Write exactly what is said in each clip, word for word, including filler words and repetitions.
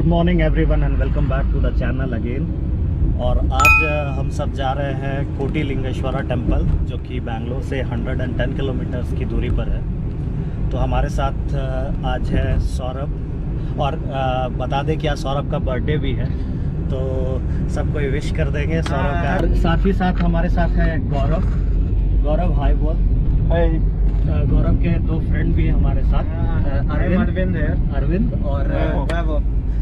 Morning everyone and welcome back to the channel again. और आज हम सब जा रहे हैं कोटिलिंगेश्वरा टेम्पल, जो कि बैंगलोर से एक सौ दस किलोमीटर्स की दूरी पर है। तो हमारे साथ आज है सौरभ, और बता दें कि आज सौरभ का बर्थडे भी है, तो सबको विश कर देंगे सौरभ का। साथ ही साथ हमारे साथ है गौरव। गौरव हाय बोल। हाय। गौरव के दो फ्रेंड भी हैं हमारे साथ, अरविंद अरविंद है अरविंद और वैभव।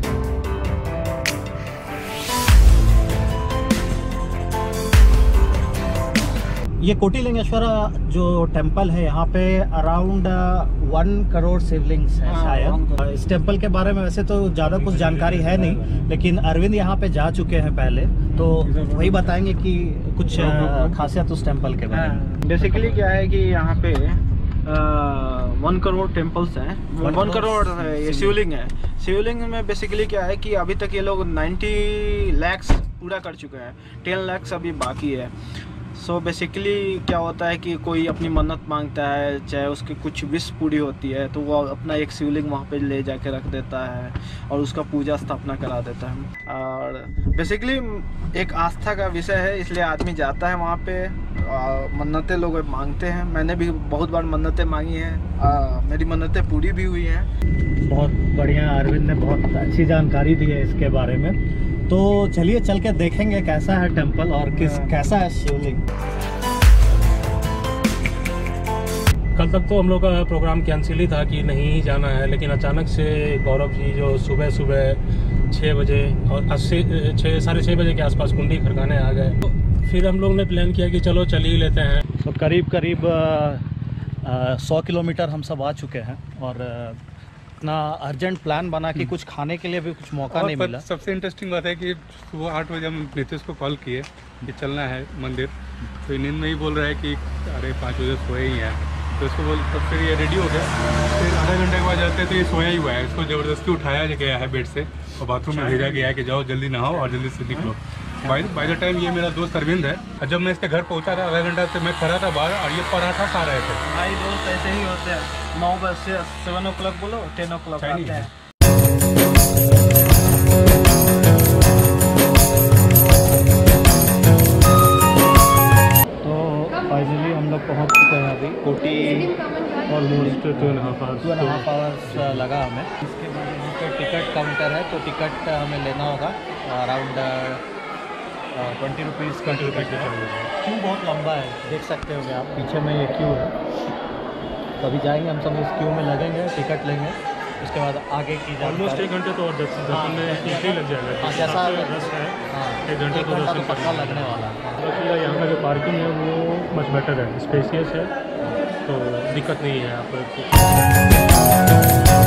ये कोटिलिंगेश्वरा जो टेम्पल है, यहाँ पे अराउंड वन करोड़ शिवलिंग्स है शायद। इस टेम्पल के बारे में वैसे तो ज़्यादा कुछ जानकारी है नहीं, लेकिन अरविंद यहाँ पे जा चुके हैं पहले, तो वही बताएंगे कि कुछ खासियत उस टेम्पल के बारे में। बेसिकली क्या है कि यहाँ पे वन करोड़ टेम्पल्स हैं। वन करोड़ है ये शिवलिंग है। शिवलिंग में बेसिकली क्या है कि अभी तक ये लोग नाइन्टी लैक्स पूरा कर चुके हैं, टेन लैक्स अभी बाकी है। सो so बेसिकली क्या होता है कि कोई अपनी मन्नत मांगता है, चाहे उसकी कुछ विश पूरी होती है, तो वो अपना एक शिवलिंग वहाँ पे ले जाके रख देता है और उसका पूजा स्थापना करा देता है। और बेसिकली एक आस्था का विषय है, इसलिए आदमी जाता है वहाँ पे, मन्नतें लोग मांगते हैं। मैंने भी बहुत बार मन्नतें मांगी हैं, मेरी मन्नतें पूरी भी हुई हैं। बहुत बढ़िया, अरविंद ने बहुत अच्छी जानकारी दी है इसके बारे में। तो चलिए चल के देखेंगे कैसा है टेम्पल और किस कैसा है शिवलिंग। कल तक तो हम लोग का प्रोग्राम कैंसिल ही था कि नहीं जाना है, लेकिन अचानक से गौरव जी जो सुबह सुबह छः बजे और अस्सी छः साढ़े छः बजे के आसपास कुंडी खड़काने आ गए, तो फिर हम लोग ने प्लान किया कि चलो चल ही लेते हैं। तो करीब करीब सौ किलोमीटर हम सब आ चुके हैं, और इतना अर्जेंट प्लान बना कि कुछ खाने के लिए भी कुछ मौका नहीं मिला। सबसे इंटरेस्टिंग बात है कि सुबह आठ बजे हम नीतीश को कॉल किए कि चलना है मंदिर, तो नींद में ही बोल रहा है कि अरे पाँच बजे सोए ही हैं। तो इसको बोल तो फिर ये रेडी हो गया, फिर आधा घंटे के बाद जाते हैं तो ये सोया ही हुआ है। इसको ज़बरदस्ती उठाया गया है बेड से और बाथरूम में भेजा गया है कि जाओ जल्दी नहाओ और जल्दी से निकलो। बाई बाई द टाइम ये मेरा दोस्त अरविंद है, और जब मैं इसके घर पहुंचा था आधा घंटा से मैं खड़ा था बाहर, और ये पराठा खा रहे थे। भाई दोस्त ऐसे ही होते हैं, नौ बजे सेवन ओ क्लॉक बोलो टेन ओ क्लॉक आते हैं। तो फाइनली हम लोग पहुंच चुके हैं अभी कोटी, almost two and half hours two and half hours लगा हमें। इसके बाद यहाँ पे टिकट काउंटर है, तो टिकट हमें लेना होगा around twenty rupees twenty rupees queue बहुत लंबा है, देख सकते होंगे आप पीछे में ये क्यू है। तो अभी जाएंगे हम सब, इस क्यू में लगेंगे, टिकट लेंगे, उसके बाद आगे की ऑलमोस्ट एक घंटे तो और दर्शन में ही लग जाएगा। हाँ, जैसा रस है हाँ एक घंटे एक तो घंटा तो दर्शन पक्का लगने वाला है। यहाँ का जो पार्किंग है वो मच बेटर है, स्पेसियस है, तो दिक्कत नहीं है यहाँ पर।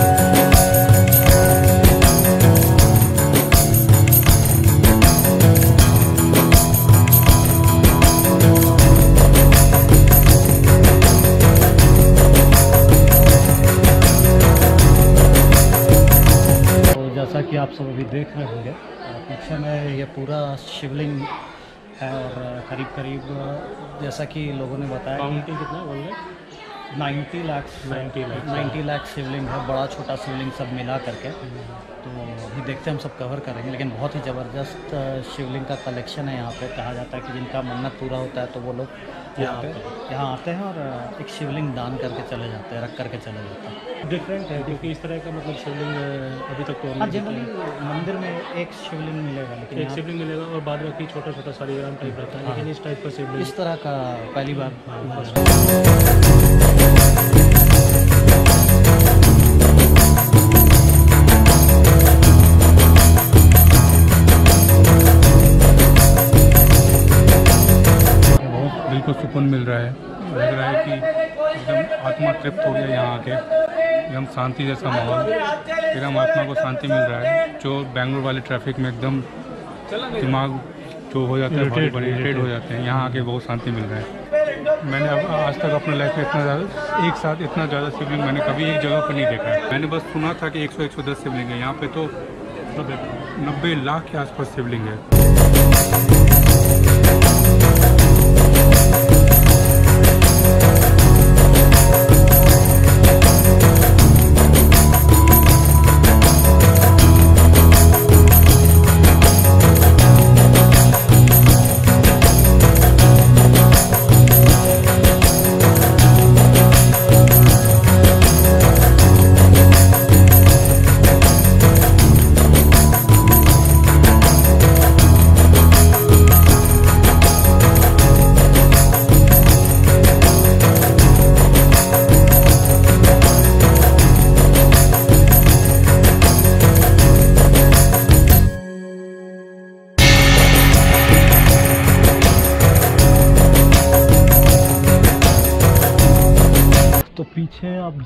जैसा कि आप सब अभी देख रहे होंगे, पीछे में ये पूरा शिवलिंग है, और करीब करीब जैसा कि लोगों ने बताया काउंटिंग कितना बोल रहे, ninety lakh ninety lakh ninety lakh Shivling है, बड़ा छोटा शिवलिंग सब मिला करके। तो अभी देखते हैं, हम सब कवर करेंगे, लेकिन बहुत ही ज़बरदस्त शिवलिंग का कलेक्शन है यहाँ पे। कहा जाता है कि जिनका मन्नत पूरा होता है तो वो लोग यहाँ पे यहाँ आते हैं और एक शिवलिंग दान करके चले जाते हैं, रख करके चले जाते हैं। डिफरेंट है क्योंकि इस तरह का मतलब शिवलिंग अभी तक तो हाँ, जनरली मंदिर में एक शिवलिंग मिलेगा, लेकिन एक शिवलिंग मिलेगा और बाद बाकी छोटा छोटा सालीग्राम टाइप रहता है, लेकिन इस टाइप का शिवलिंग इस तरह का पहली बार। बिल्कुल सुकून मिल रहा है, लग रहा है कि एकदम आत्मा तृप्त हो गया यहाँ आके, एकदम शांति जैसा माहौल, एकदम आत्मा को शांति मिल रहा है। जो बेंगलोर वाले ट्रैफिक में एकदम दिमाग जो हो जाता है, भारी भारी इरिटेट हो जाते हैं, यहाँ आके बहुत शांति मिल रहा है। मैंने अब आज तक अपने लाइफ में इतना ज़्यादा एक साथ इतना ज़्यादा शिवलिंग मैंने कभी एक जगह पर नहीं देखा है। मैंने बस सुना था कि एक सौ एक सौ दस शिवलिंग है, यहाँ पे तो नब्बे लाख के आसपास शिवलिंग है।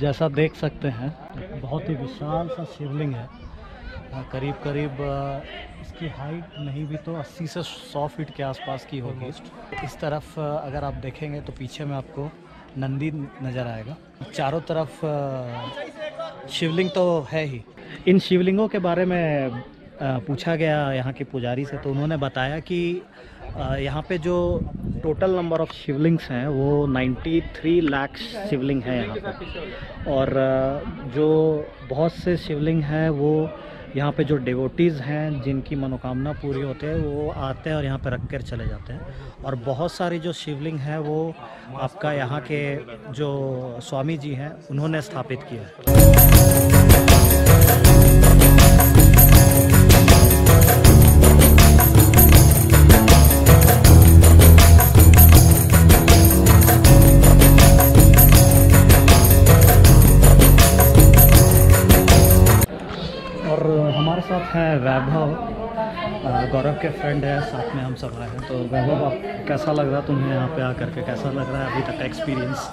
जैसा देख सकते हैं बहुत ही विशाल सा शिवलिंग है। करीब करीब इसकी हाइट नहीं भी तो अस्सी से सौ फीट के आसपास की होगी। इस तरफ अगर आप देखेंगे तो पीछे में आपको नंदी नज़र आएगा। चारों तरफ शिवलिंग तो है ही। इन शिवलिंगों के बारे में पूछा गया यहाँ के पुजारी से, तो उन्होंने बताया कि यहाँ पे जो टोटल नंबर ऑफ़ शिवलिंग्स हैं वो तिरानवे लाख शिवलिंग हैं यहाँ पे। और जो बहुत से शिवलिंग हैं वो यहाँ पे जो डिवोटीज़ हैं जिनकी मनोकामना पूरी होते हैं वो आते हैं और यहाँ पे रख कर चले जाते हैं। और बहुत सारी जो शिवलिंग हैं वो आपका यहाँ के जो स्वामी जी हैं उन्होंने स्थापित किया है। और हमारे साथ है वैभव, गौरव के फ्रेंड है, साथ में हम सब आए हैं। तो वैभव, आप कैसा लग रहा है तुम्हें यहाँ पे आकर के? कैसा लग रहा है अभी तक का एक्सपीरियंस?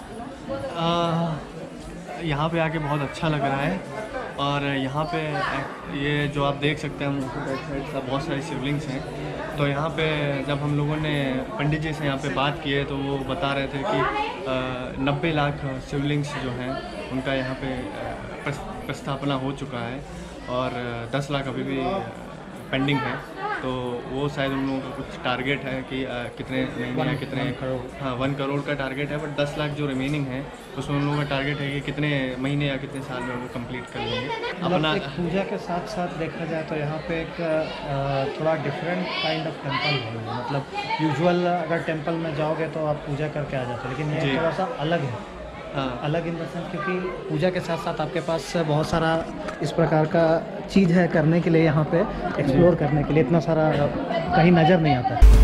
यहाँ पे आके बहुत अच्छा लग रहा है। और यहाँ पे ये जो आप देख सकते हैं बैक साइड सब बहुत सारे शिवलिंग्स हैं। तो यहाँ पे जब हम लोगों ने पंडित जी से यहाँ पे बात की है तो वो बता रहे थे कि नब्बे लाख शिवलिंग्स जो हैं उनका यहाँ पे प्रस्थापना हो चुका है और दस लाख अभी भी पेंडिंग है। तो वो शायद उन लोगों का कुछ टारगेट है कि आ, कितने महीने या कितने करोड़, हाँ वन करोड़ का टारगेट है। बट दस लाख जो रिमेनिंग है उसमें उन लोगों का टारगेट है कि कितने महीने या कितने साल में वो कंप्लीट कर लेंगे। अपना पूजा के साथ साथ देखा जाए तो यहाँ पे एक आ, थोड़ा डिफरेंट काइंड ऑफ टेम्पल है। मतलब यूजुअल अगर टेम्पल में जाओगे तो आप पूजा करके आ जाते हो, लेकिन ये थोड़ा सा अलग है। हाँ, अलग इन द सेंस क्योंकि पूजा के साथ साथ आपके पास बहुत सारा इस प्रकार का चीज़ है करने के लिए, यहाँ पे एक्सप्लोर करने के लिए इतना सारा कहीं नज़र नहीं आता है।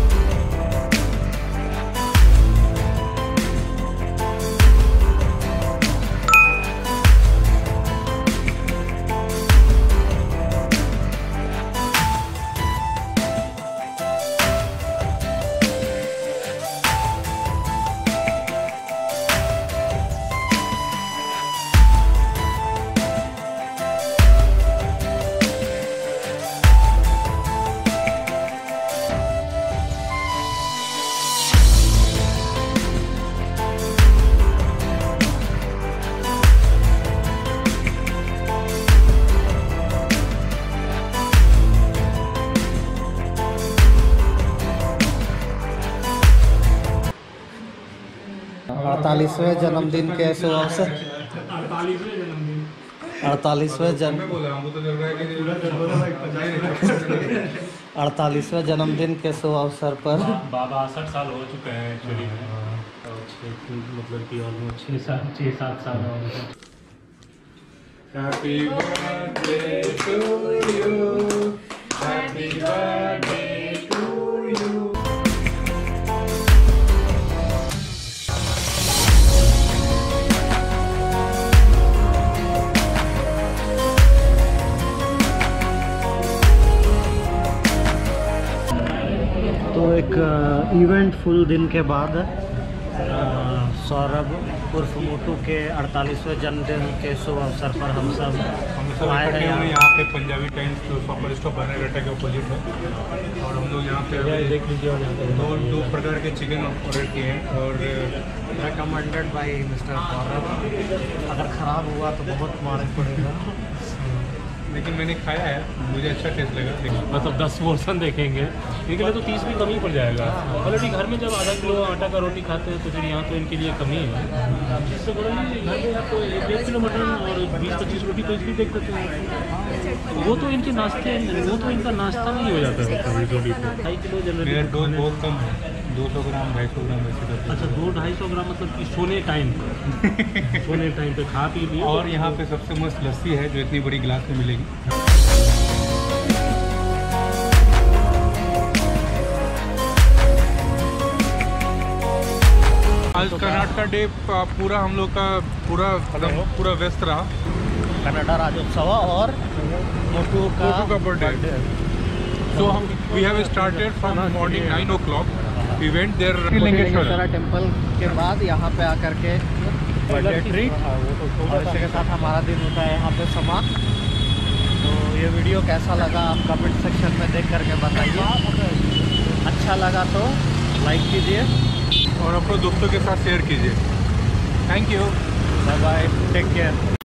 अड़तालीसवें जन्मदिन के शुभ अवसर अड़तालीसवें जन्म अड़तालीसवें जन्मदिन के शुभ अवसर पर बासठ साल हो चुके हैं एक्चुअली में। तो छः मतलब कि ऑलमोस्ट छः सात छः सात साल हो गए। Happy birthday to you, happy birthday to you. तो एक इवेंट फुल दिन के बाद सौरभ उर्फ मोटू के अड़तालीसवें जन्मदिन के शुभ अवसर पर हम सब हम सब इकट्ठे हुए यहाँ पे Punjabi Times Shoppers Stop Bannerghatta के अपोजिट में। और हम लोग यहाँ पे देख लीजिए दो दो प्रकार के चिकन ऑर्डर किए हैं और रिकमेंडेड बाय मिस्टर गौरव। अगर ख़राब हुआ तो बहुत मारे पड़ेगा, लेकिन मैंने खाया है, मुझे अच्छा टेस्ट लगा। मतलब दस पोर्सन देखेंगे इनके लिए तो तीस भी कम ही पड़ जाएगा। ऑलरेडी घर में जब आधा किलो आटा का रोटी खाते हैं तो फिर यहाँ तो इनके लिए कम ही है। इससे बोला घर में आपको एक डेढ़ किलो मटन और बीस पच्चीस रोटी तो इसलिए देख सकते हैं। वो तो इनके नाश्ते वो तो इनका नाश्ता नहीं हो जाता है कभी कभी। ढाई किलो जनरली डोज बहुत कम है, दो सौ ग्राम ढाई सौ ग्राम वैसे करते हैं। अच्छा, दो ढाई सौ ग्राम मतलब कि सोने टाइम पे सोने टाइम पे खा पी लिए। और यहाँ पे सबसे मस्त लस्सी है जो इतनी बड़ी गिलास में मिलेगी। आज कर्नाटका डे पूरा हम लोग का पूरा पूरा व्यस्त रहा। कनाडा राज्योत्सव और मोटू का का birthday. So we have started from morning nine o'clock. We went there. Kotilingeshwara temple के बाद यहाँ पे आकर के बर्थडे ट्रीट, और इसी के साथ हमारा दिन होता है यहाँ पे समाप्त। तो ये वीडियो कैसा लगा आप कमेंट सेक्शन में देख करके बताइए। अच्छा लगा तो लाइक कीजिए और अपने दोस्तों के साथ शेयर कीजिए। Thank you, bye bye, take care.